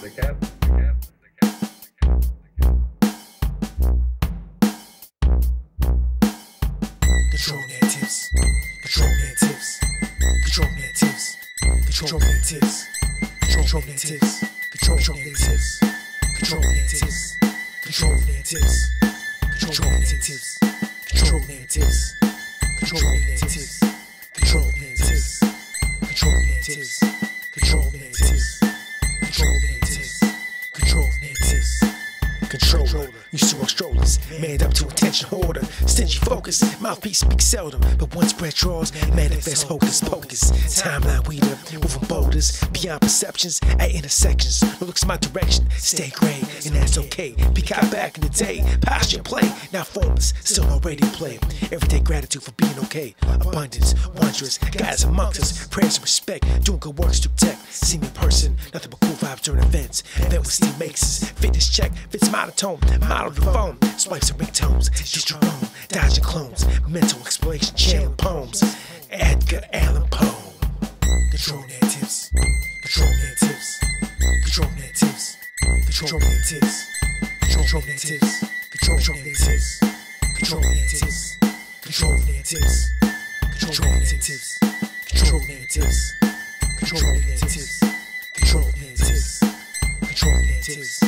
Control narratives, control narratives, control narratives, control narratives, control narratives, control narratives, control narratives, control narratives, control narratives, control narratives, control narratives, control narratives, control narratives, control narratives, control narratives, control narratives. Controller, used to rock strollers, manned up to attention hoarder, stingy focus, mouthpiece speaks seldom, but once breath draws, manifest hocus pocus. Timeline weeder, moving boulders, beyond perceptions, at intersections. No looks my direction, stay gray, and that's okay. Peacock back in the day, posture play, now formless, still no radio play. Everyday gratitude for being okay, abundance, wondrous, guys amongst us, prayers and respect, doing good works through tech. See me in person, nothing but cool vibes during events. Event with Steve makes us, fitness check, fits monotone, model the phone, swipes and ringtones, just your own, dodging clones, mental exploration, channeling poems, Edgar Allan Poe. Control narratives, control narratives, control narratives, control narratives, control narratives, control narratives, control narratives, control narratives, control narratives, control narratives, control narratives, control narratives, control narratives.